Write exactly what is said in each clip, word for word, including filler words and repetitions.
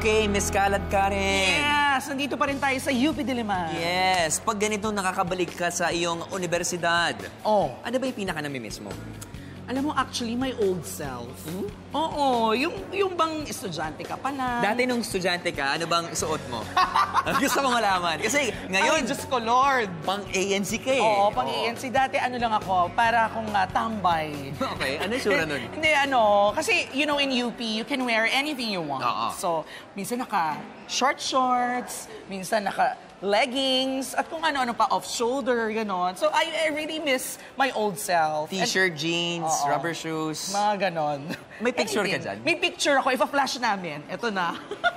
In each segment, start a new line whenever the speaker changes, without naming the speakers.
Okay, Miss Kalad Karen.
Yes, nandito pa rin tayo sa U P Diliman.
Yes, pag ganito nakakabalik ka sa iyong universidad,
oh.
ano ba yung pinaka-namimiss mo?
Alam mo, actually, my old self.
Hmm?
Oo, yung, yung bang estudyante ka pa lang.
Dati nung estudyante ka, ano bang suot mo? Gusto ko malaman. Kasi ngayon,
ay, Diyos ko, Lord.
Pang A N C ka eh.
Oo, pang A N C. Dati ano lang ako, para akong uh, tambay.
Okay, ano yung sura nun?
Hindi, ano, kasi, you know, in U P, you can wear anything you want.
Oo.
So, minsan naka short shorts, minsan naka leggings, at kung ano-ano pa, off-shoulder, gano'n. So, I, I really miss my old self.
T-shirt, jeans,
Oo.
rubber shoes.
Mga ganon.
May picture
Anything.
ka dyan?
May picture ako. Ipa-flash namin. Ito na.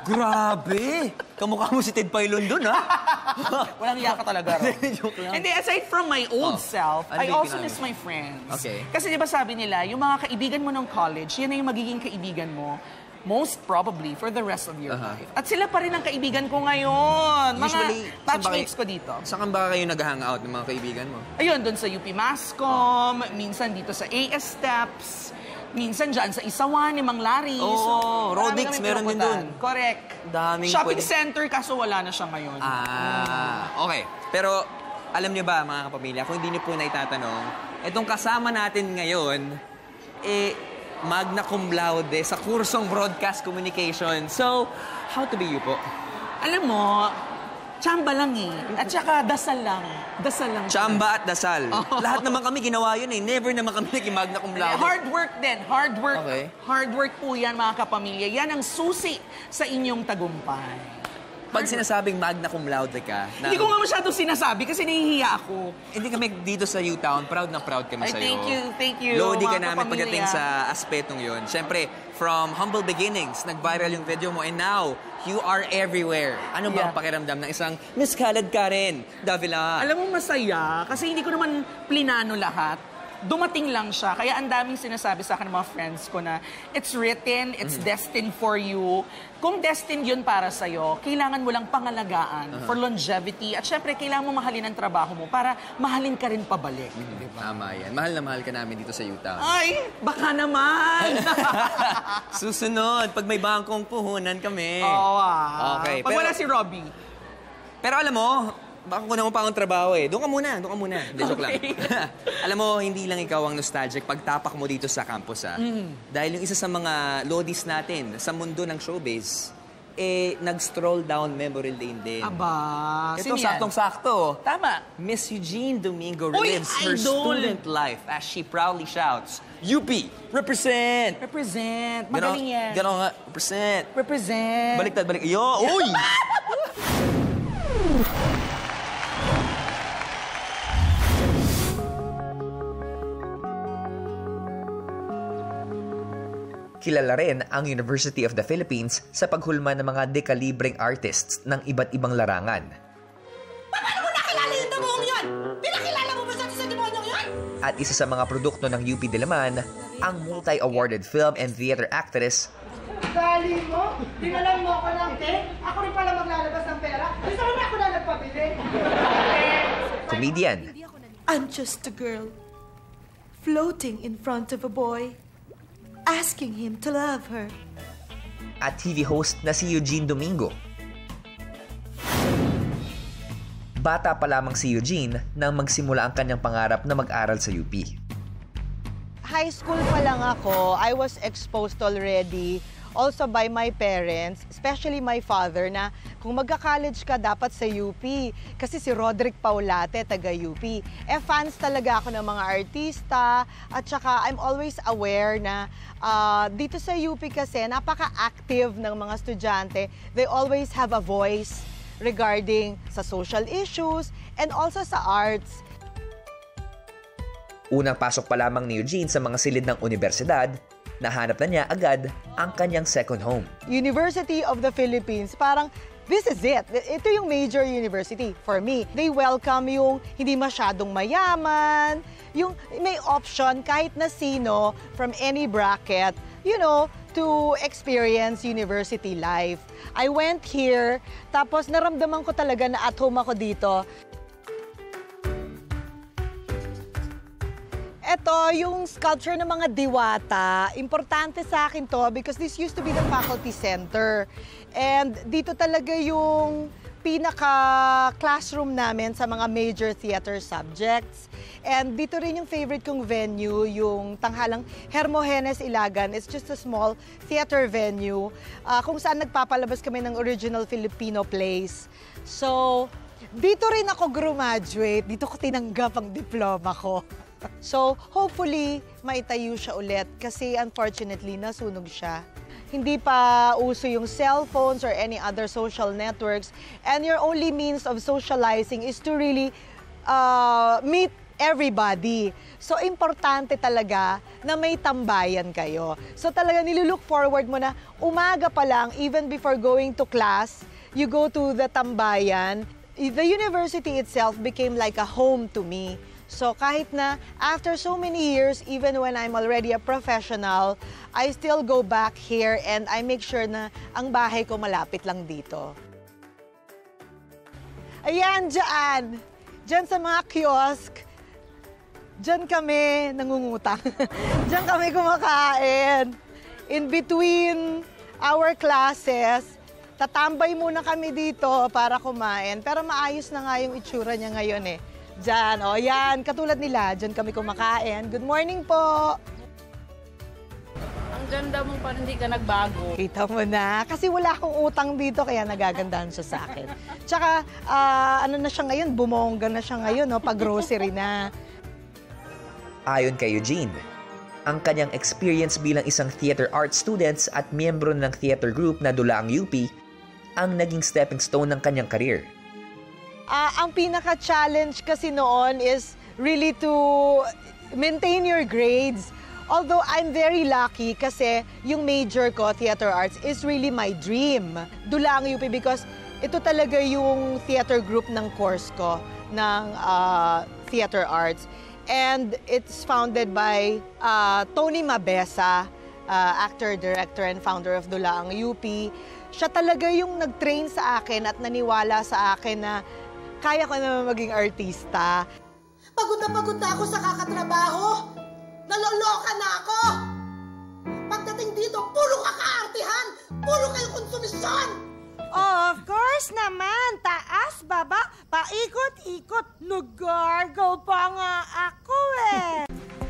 Grabe! Kamukha mo si Ted Pailon dun, ha?
Walang yaka talaga.
Joke lang.
Hindi, aside from my old oh. self,
ano
I also
pinami?
miss my friends.
Okay.
Kasi di ba sabi nila, yung mga kaibigan mo ng college, yan na yung magiging kaibigan mo most probably for the rest of your uh-huh. life. At sila pa rin ang kaibigan ko ngayon.
Usually,
mga batchmates ko dito.
Saan ba kayo nag-hangout ng mga kaibigan mo?
Ayun, doon sa U P Mascom, oh. minsan dito sa A S Steps, minsan dyan sa Isawan, ni Mang Larry.
Oo,
so,
Rodix, meron din doon.
Correct.
Daming
Shopping
pwede.
center, kaso wala na siya ngayon.
Ah, mm. okay. Pero, alam niyo ba, mga kapamilya, kung hindi niyo po na itatanong, itong kasama natin ngayon, eh, magna cum laude sa kursong Broadcast Communication. So, how to be you po?
Alam mo, tsamba lang eh. At saka dasal lang. Dasal lang.
Tsamba at dasal. Oh. Lahat naman kami ginawa yun eh. Never naman kami naging magna cum laude.
Hard work din. Hard work.
Okay.
Hard work po yan, mga kapamilya. Yan ang susi sa inyong tagumpay.
Pag sinasabing magna cum laude ka... Na,
hindi ko nga masyadong sinasabi kasi nahihiya ako.
Hindi kami dito sa UTOWN, proud na proud kami
Ay,
sa'yo.
thank you, thank you.
Lodi ka namin pagdating sa aspetong yun. Siyempre, from humble beginnings, nag-viral yung video mo, and now, you are everywhere. Ano ba
yeah.
ang pakiramdam ng isang Miss Kalad Karen Davila?
Alam mo, masaya. Kasi hindi ko naman plinano lahat. Dumating lang siya. Kaya ang daming sinasabi sa akin ng mga friends ko na it's written, it's mm-hmm. destined for you. Kung destined yun para sa'yo, kailangan mo lang pangalagaan uh-huh. for longevity. At syempre, kailangan mo mahalin ang trabaho mo para mahalin ka rin pabalik. Mm-hmm. Diba?
Tama yan. Mahal na mahal ka namin dito sa UTOWN.
Ay, baka naman!
Susunod, pag may bangkong puhunan kami.
Oo ah.
Okay,
pag
pero,
wala si Robbie.
Pero alam mo, baka ko naman pa akong trabaho eh. Doon ka muna, doon ka muna. Hindi, joke lang. Alam mo, hindi lang ikaw ang nostalgic pagtapak mo dito sa campus, ha? Mm. Dahil yung isa sa mga lodis natin sa mundo ng showbiz, eh, nag-stroll down memory lane din.
Aba,
ito, saktong-sakto.
Tama.
Miss Eugene Domingo
Uy,
relives her
idol.
student life as she proudly shouts, U P, represent!
Represent. Magaling yan.
Gano'n nga, represent.
Represent.
Baliktad, balik. Yo, uy! Kilala rin ang University of the Philippines sa paghulma ng mga dekalibreng artists ng iba't ibang larangan.
Paano mo nakilala yung demonyong yun? Pinakilala mo ba sa sa demonyong yun?
At isa sa mga produkto ng U P Diliman, ang multi-awarded film and theater actress.
Gali mo? Dinalan mo ako ng cake? Ako rin pala maglalabas ng pera? Gusto mo na ako na nagpabili?
Comedian.
I'm just a girl, floating in front of a boy, asking him to love her.
At T V host na si Eugene Domingo. Bata pa lamang si Eugene nang magsimula ang kanyang pangarap na mag-aral sa U P.
High school pa lang ako, I was exposed already also by my parents, especially my father, na kung magka-college ka, dapat sa U P. Kasi si Roderick Paulate, taga U P. Eh, fans talaga ako ng mga artista. At saka, I'm always aware na uh, dito sa U P kasi, napaka-active ng mga estudyante. They always have a voice regarding sa social issues and also sa arts.
Unang pasok pa lamang ni Eugene sa mga silid ng universidad, nahanap na niya agad ang kanyang second home.
University of the Philippines, parang this is it. Ito yung major university for me. They welcome yung hindi masyadong mayaman, yung may option kahit na sino from any bracket, you know, to experience university life. I went here, tapos naramdaman ko talaga na at home ako dito. Ito to, yung sculpture ng mga diwata. Importante sa akin to because this used to be the faculty center. And dito talaga yung pinaka-classroom namin sa mga major theater subjects. And dito rin yung favorite kong venue, yung tanghalang Hermogenes Ilagan. It's just a small theater venue uh, kung saan nagpapalabas kami ng original Filipino plays. So, dito rin ako graduate. Dito ko tinanggap ang diploma ko. So, hopefully, maitayo siya ulit kasi unfortunately, nasunog siya. Hindi pa uso yung cellphones or any other social networks. And your only means of socializing is to really uh, meet everybody. So, importante talaga na may tambayan kayo. So, talaga nilulook forward mo na umaga pa lang, even before going to class, you go to the tambayan. The university itself became like a home to me. So kahit na after so many years, even when I'm already a professional, I still go back here and I make sure na ang bahay ko malapit lang dito. Ayan, dyan. Dyan sa mga kiosk. Dyan kami nangungutang. Dyan kami kumakain. In between our classes, tatambay muna kami dito para kumain. Pero maayos na nga yung itsura niya ngayon eh. Diyan, o yan, katulad nila, dyan kami kumakain. Good morning po!
Ang ganda mo pa, hindi ka nagbago.
Kita mo na, kasi wala akong utang dito, kaya nagagandahan siya sa akin. Tsaka, uh, ano na siya ngayon, bumongga na siya ngayon, no, pag-grocery na.
Ayon kay Eugene, ang kanyang experience bilang isang theater arts students at miyembro ng theater group na Dulaang U P ang naging stepping stone ng kanyang career.
Uh, ang pinaka-challenge kasi noon is really to maintain your grades. Although I'm very lucky kasi yung major ko, theater arts, is really my dream. Dulaang U P because ito talaga yung theater group ng course ko, ng uh, theater arts. And it's founded by uh, Tony Mabesa, uh, actor, director, and founder of Dulaang U P. Siya talaga yung nag-train sa akin at naniwala sa akin na kaya ko naman maging artista.
Pagod na pagod na ako sa kakatrabaho. Naloloka na ako. Pagdating dito, puro kakaartihan. Puro kayo konsumisyon.
Of course naman. Taas, baba, paikot-ikot. Nag-gargle pa nga ako eh.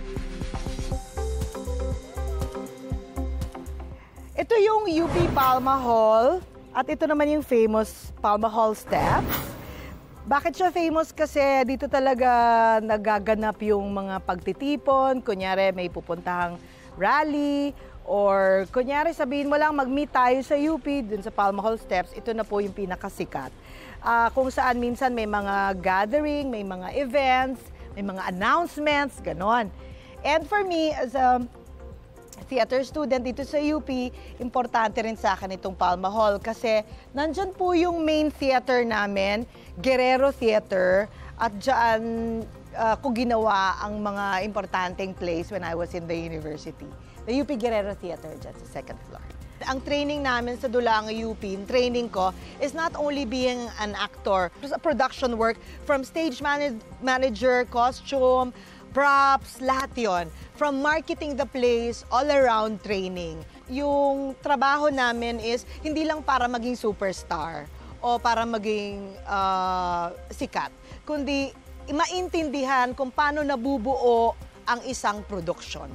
Ito yung U P Palma Hall. At ito naman yung famous Palma Hall steps. Bakit siya famous? Kasi dito talaga nagaganap yung mga pagtitipon. Kunyari may pupuntahang rally. Or kunyari sabihin mo lang mag-meet tayo sa U P, dun sa Palma Hall Steps. Ito na po yung pinakasikat. Uh, kung saan minsan may mga gathering, may mga events, may mga announcements, ganon. And for me, as a theater student dito sa U P, importante rin sa akin itong Palma Hall kasi nandyan po yung main theater namin, Guerrero Theater, at dyan uh, ko ginawa ang mga importanteng plays when I was in the university. The U P Guerrero Theater dyan sa second floor. Ang training namin sa Dulaang U P, training ko, is not only being an actor, it was a production work from stage manage manager, costume, props, lahat yun. From marketing the plays, all around training. Yung trabaho namin is hindi lang para maging superstar o para maging uh, sikat, kundi maintindihan kung paano nabubuo ang isang produksyon.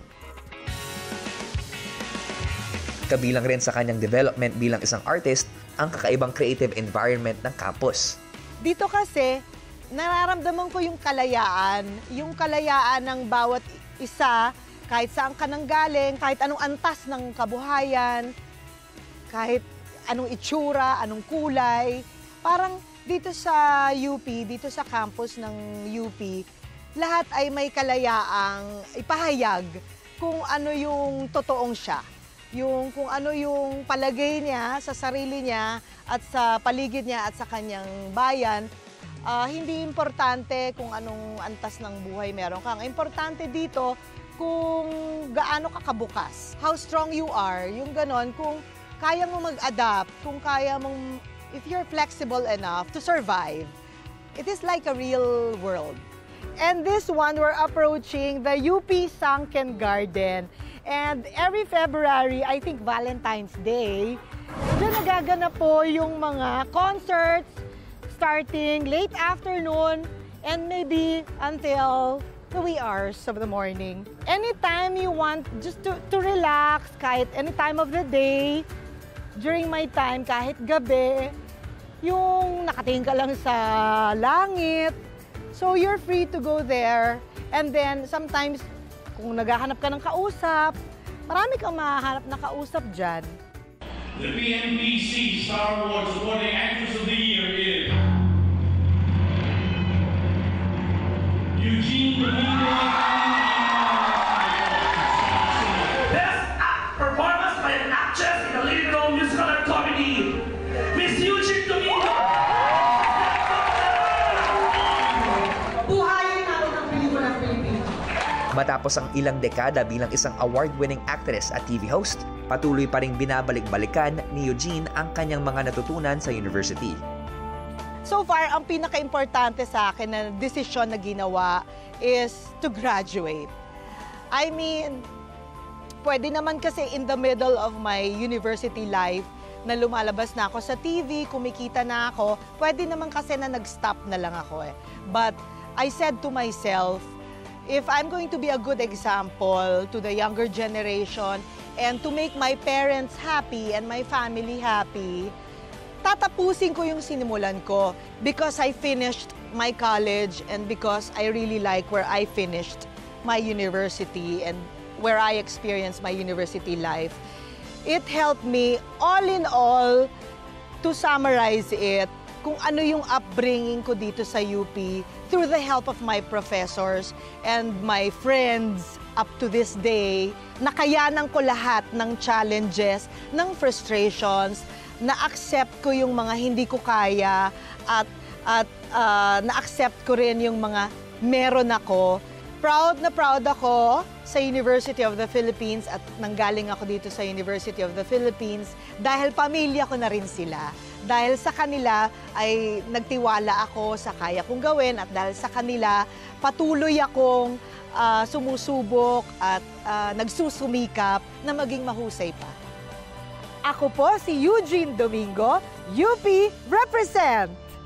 Kabilang rin sa kanyang development bilang isang artist ang kakaibang creative environment ng campus.
Dito kasi, nararamdaman ko yung kalayaan, yung kalayaan ng bawat isa, kahit saan ka nang galing, kahit anong antas ng kabuhayan, kahit anong itsura, anong kulay. Parang dito sa U P, dito sa campus ng U P, lahat ay may kalayaang ipahayag kung ano yung totoong siya. Yung kung ano yung palagay niya sa sarili niya at sa paligid niya at sa kanyang bayan. Uh, hindi importante kung anong antas ng buhay meron kang. Importante dito kung gaano ka kabukas. How strong you are, yung ganon, kung kaya mo mag-adapt, kung kaya mong, if you're flexible enough to survive. It is like a real world. And this one, we're approaching the U P Sunken Garden. And every February, I think Valentine's Day, dyan nagaganap po yung mga concerts starting late afternoon and maybe until the wee hours of the morning. Anytime you want just to, to relax, kahit any time of the day, during my time, kahit gabi, yung nakatingin ka lang sa langit. So you're free to go there. And then sometimes, kung naghahanap ka ng kausap, marami kang mahahanap na kausap dyan.
The P M B C Star Wars Supporting Actress of the Year is Eugene Domingo.
Best performance by an actress in a leading role musical and comedy, Miss Eugene Domingo.
Buhayin natin ang pelikulang Pilipino.
Matapos ang ilang dekada bilang isang award-winning actress at T V host, patuloy pa ring binabalik-balikan ni Eugene ang kanyang mga natutunan sa university.
So far, ang pinaka-importante sa akin na desisyon na ginawa is to graduate. I mean, pwede naman kasi in the middle of my university life na lumalabas na ako sa T V, kumikita na ako, pwede naman kasi na nag-stop na lang ako eh. But I said to myself, if I'm going to be a good example to the younger generation and to make my parents happy and my family happy, tatapusin ko yung sinimulan ko because I finished my college and because I really like where I finished my university and where I experienced my university life. It helped me, all in all, to summarize it, kung ano yung upbringing ko dito sa U P through the help of my professors and my friends up to this day. Nakayanan ko lahat ng challenges, ng frustrations, na-accept ko yung mga hindi ko kaya at, at uh, na-accept ko rin yung mga meron ako. Proud na proud ako sa University of the Philippines at nanggaling ako dito sa University of the Philippines dahil pamilya ko na rin sila. Dahil sa kanila ay nagtiwala ako sa kaya kong gawin at dahil sa kanila patuloy akong uh, sumusubok at uh, nagsusumikap na maging mahusay pa. Ako po si Eugene Domingo, U P represent!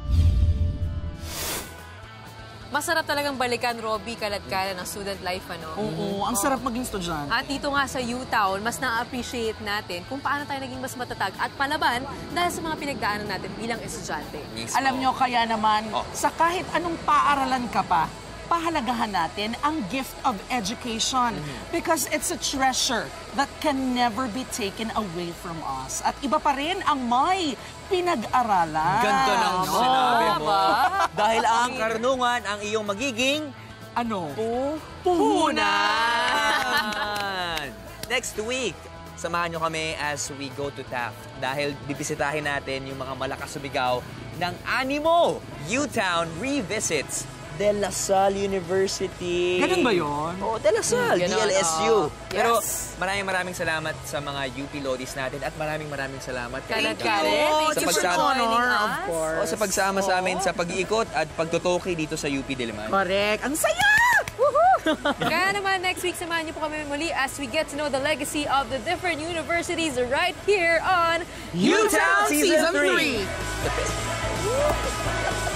Masarap talagang balikan, Robbie, kalat-kalat ng student life, ano?
Oo, ang sarap maging estudyante.
At dito nga sa UTOWN, mas na-appreciate natin kung paano tayo naging mas matatag at palaban dahil sa mga pinagdaanan natin bilang estudyante.
Alam nyo, kaya naman,
Oh.
sa kahit anong paaralan ka pa, pahalagahan natin ang gift of education because it's a treasure that can never be taken away from us. At iba pa rin ang may pinag-aralan.
Ganda ng
Oh,
sinabi mo.
ba?
Dahil ang karunungan ang iyong magiging
Ano?
puhunan. Next week, samahan nyo kami as we go to Taft dahil bibisitahin natin yung mga malakas sumigaw ng animo UTOWN Revisits De La Salle University.
Ganun ba yun?
Oo, De La Salle,
Ganun,
D L S U.
oh.
Pero
Yes.
maraming maraming salamat sa mga U P Lodis natin at maraming maraming salamat kay
Kalat-kalat.
Oh,
Sa
it's an
pagsama-
honor, of
o
course.
sa pagsama sa amin sa pag-iikot at pagtutoki dito sa U P Diliman.
Correct. Ang saya!
Kaya naman, next week, samahan niyo po kami muli as we get to know the legacy of the different universities right here on
UTOWN Season
Season
three.
three.